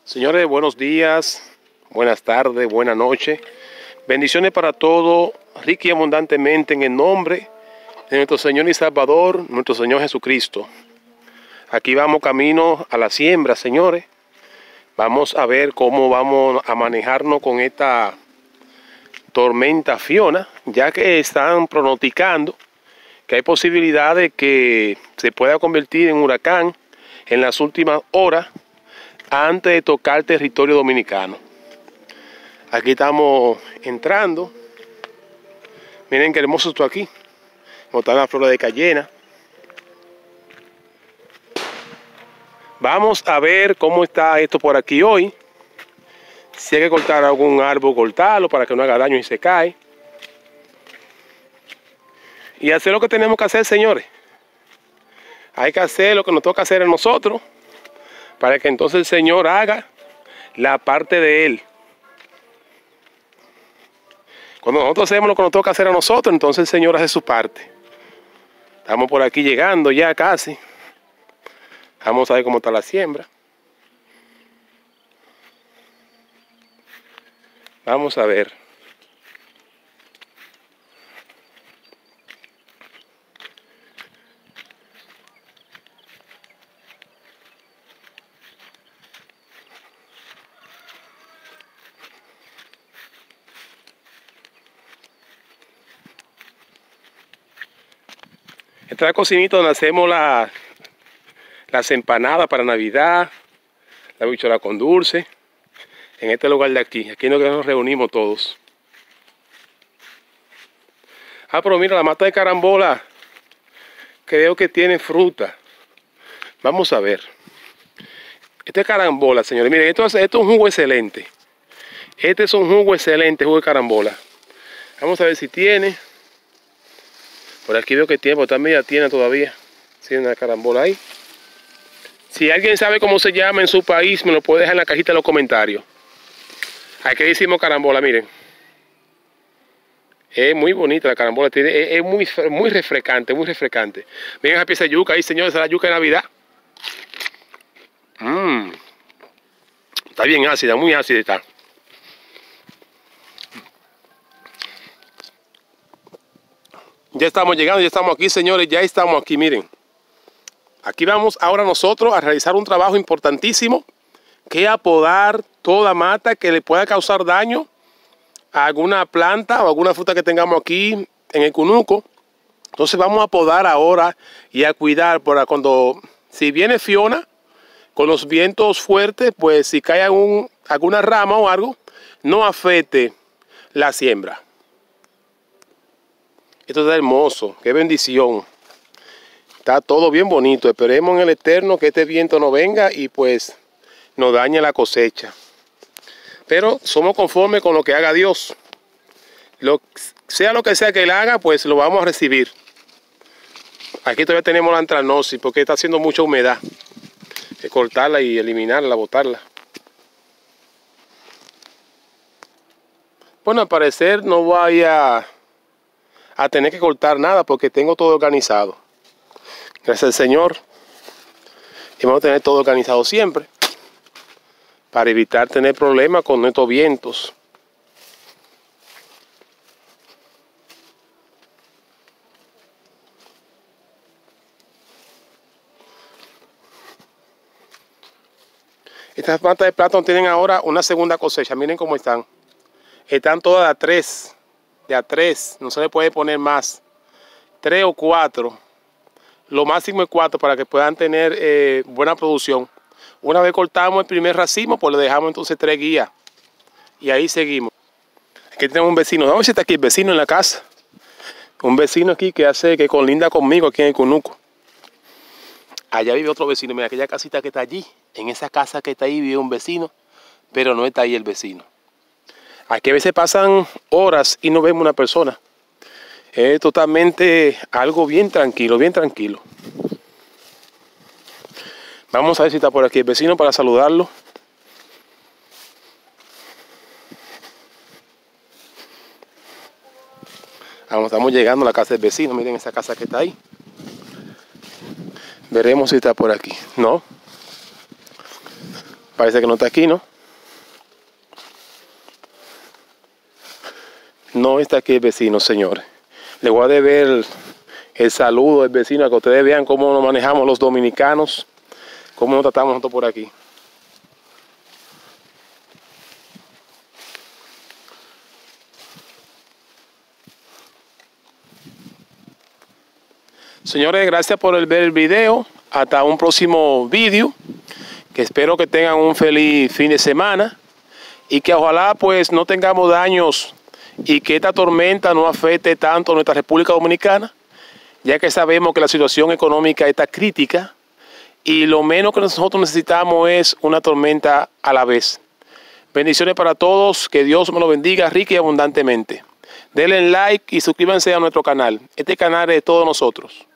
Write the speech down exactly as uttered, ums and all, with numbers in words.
Señores, buenos días, buenas tardes, buenas noches. Bendiciones para todos, rica y abundantemente en el nombre de nuestro Señor y Salvador, nuestro Señor Jesucristo. Aquí vamos camino a la siembra, señores. Vamos a ver cómo vamos a manejarnos con esta tormenta Fiona, ya que están pronosticando que hay posibilidad de que se pueda convertir en huracán en las últimas horas antes de tocar territorio dominicano. Aquí estamos entrando. Miren qué hermoso esto aquí. Como están las flores de cayena. Vamos a ver cómo está esto por aquí hoy. Si hay que cortar algún árbol, cortarlo para que no haga daño y se cae. Y hacer lo que tenemos que hacer, señores. Hay que hacer lo que nos toca hacer a nosotros, para que entonces el Señor haga la parte de Él. Cuando nosotros hacemos lo que nos toca hacer a nosotros, entonces el Señor hace su parte. Estamos por aquí llegando ya casi. Vamos a ver cómo está la siembra. Vamos a ver. Esta es la cocinita donde hacemos la, las empanadas para Navidad, la habichuela con dulce, en este lugar de aquí. Aquí nos reunimos todos. Ah, pero mira, la mata de carambola, creo que tiene fruta. Vamos a ver. Este es carambola, señores. Miren, esto es, esto es un jugo excelente. Este es un jugo excelente, jugo de carambola. Vamos a ver si tiene. Por aquí veo que tiene, porque también ya tiene todavía. Tiene una carambola ahí. Si alguien sabe cómo se llama en su país, me lo puede dejar en la cajita de los comentarios. Aquí decimos carambola, miren. Es muy bonita la carambola, tiene, es, es muy, muy refrescante, muy refrescante. Miren esa pieza de yuca ahí, señores, esa es la yuca de Navidad. Mmm. Está bien ácida, muy ácida está. Ya estamos llegando, ya estamos aquí, señores, ya estamos aquí, miren. Aquí vamos ahora nosotros a realizar un trabajo importantísimo, que es apodar toda mata que le pueda causar daño a alguna planta o alguna fruta que tengamos aquí en el cunuco. Entonces vamos a podar ahora y a cuidar para cuando, si viene Fiona, con los vientos fuertes, pues si cae algún, alguna rama o algo, no afecte la siembra. Esto está hermoso, qué bendición. Está todo bien bonito. Esperemos en el Eterno que este viento no venga y pues nos dañe la cosecha. Pero somos conformes con lo que haga Dios. Lo, sea lo que sea que Él haga, pues lo vamos a recibir. Aquí todavía tenemos la antranosis porque está haciendo mucha humedad. Hay que cortarla y eliminarla, botarla. Bueno, al parecer no vaya a tener que cortar nada porque tengo todo organizado. Gracias al Señor. Y vamos a tener todo organizado siempre para evitar tener problemas con estos vientos. Estas matas de plátano tienen ahora una segunda cosecha. Miren cómo están. Están todas de a tres. De a tres. No se le puede poner más. Tres o cuatro. Lo máximo es cuatro para que puedan tener eh, buena producción. Una vez cortamos el primer racimo, pues le dejamos entonces tres guías. Y ahí seguimos. Aquí tenemos un vecino. Vamos a ver si está aquí el vecino en la casa. Un vecino aquí que hace, que colinda conmigo aquí en el cunuco. Allá vive otro vecino. Mira, aquella casita que está allí. En esa casa que está ahí vive un vecino. Pero no está ahí el vecino. Aquí a veces pasan horas y no vemos una persona. Es totalmente algo bien tranquilo, bien tranquilo. Vamos a ver si está por aquí el vecino para saludarlo. Vamos, estamos llegando a la casa del vecino. Miren esa casa que está ahí. Veremos si está por aquí. No. Parece que no está aquí, ¿no? No está aquí el vecino, señores. Le voy a deber el, el saludo del vecino, a que ustedes vean cómo nos manejamos los dominicanos, cómo nos tratamos nosotros por aquí. Señores, gracias por el ver el video. Hasta un próximo vídeo. Que espero que tengan un feliz fin de semana. Y que ojalá pues no tengamos daños y que esta tormenta no afecte tanto a nuestra República Dominicana, ya que sabemos que la situación económica está crítica y lo menos que nosotros necesitamos es una tormenta a la vez. Bendiciones para todos, que Dios me lo bendiga rica y abundantemente. Denle like y suscríbanse a nuestro canal. Este canal es de todos nosotros.